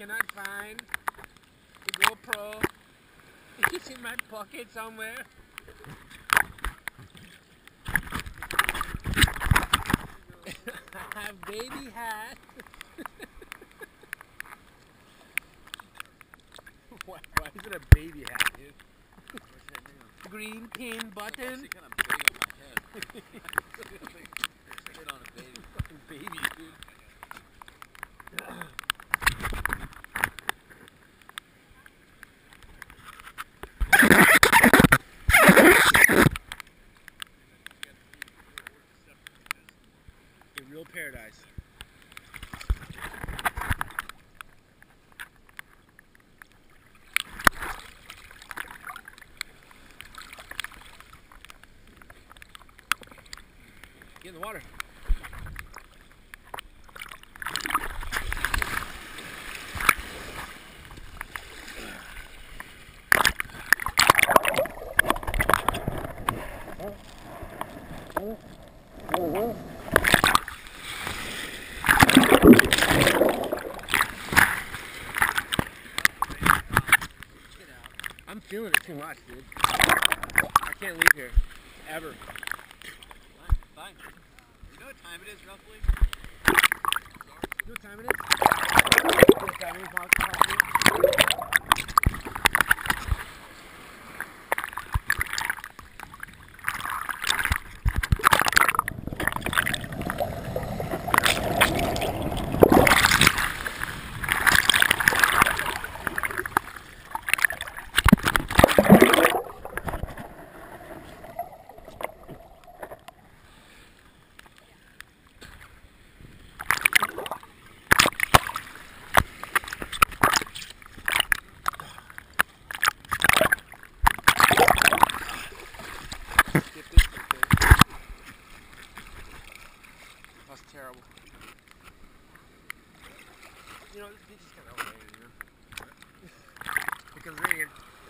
cannot find the GoPro. It's in my pocket somewhere. I have baby hat. Why is it a baby hat, dude? Green pin button. Kind of big on my head. Hit on a baby. Fucking baby, dude. A real paradise. Get in the water. I'm feeling it too much, dude. I can't leave here. Ever. Fine. You know what time it is, roughly? You know what time it is? You know what time it is, possibly? That's terrible. You know, this beach is kind of overrated, you know? Because rain.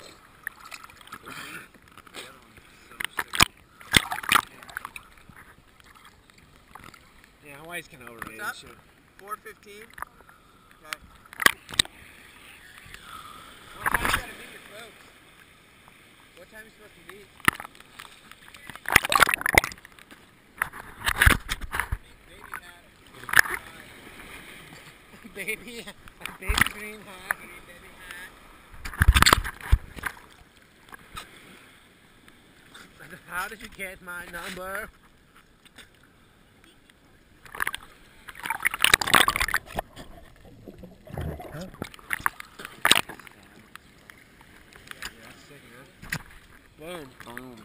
Yeah, Hawaii's kind of overrated. What's Shit. 4:15. Okay. What time you gotta meet your folks? What time are you supposed to meet? Baby green hat. How did you get my number? Huh? Yeah, sick, man. Boom. Boom.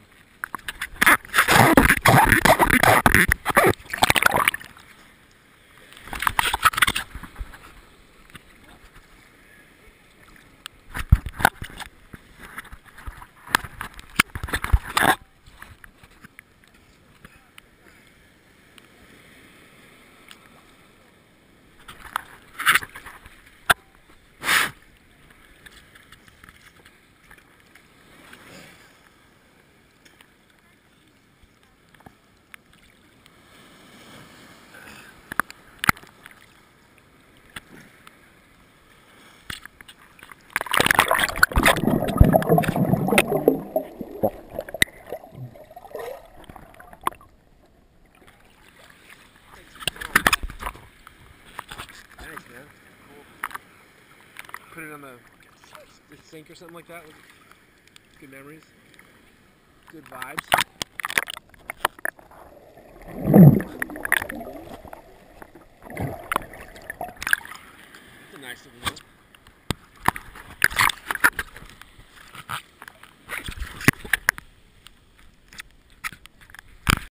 Put it on the sink or something like that. Good memories. Good vibes.